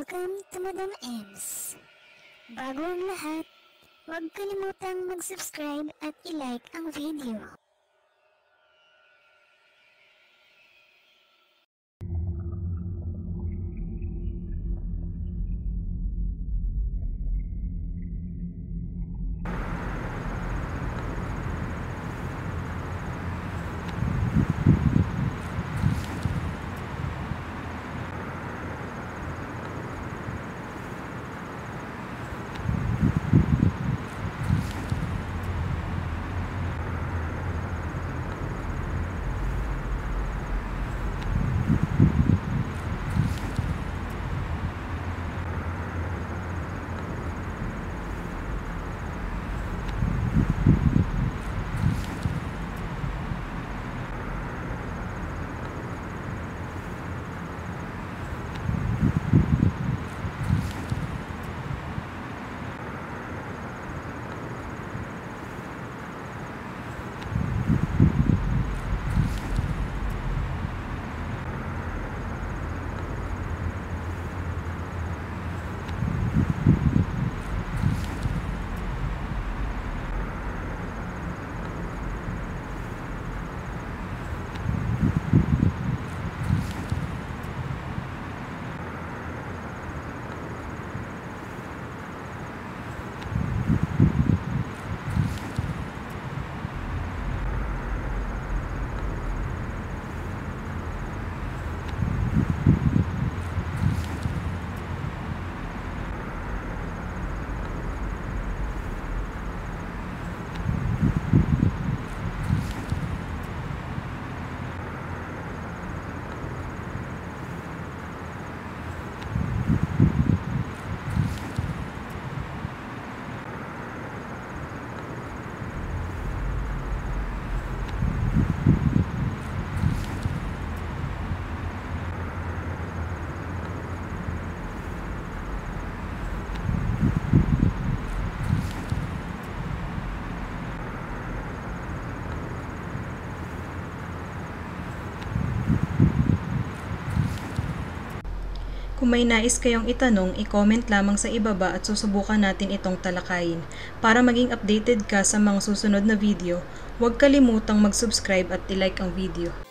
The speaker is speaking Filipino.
Welcome to Madam Ems. Bago ang lahat, huwag kalimutang mag-subscribe at i-like ang video. Kung may nais kayong itanong, i-comment lamang sa ibaba at susubukan natin itong talakayin. Para maging updated ka sa mga susunod na video, huwag kalimutang mag-subscribe at i-like ang video.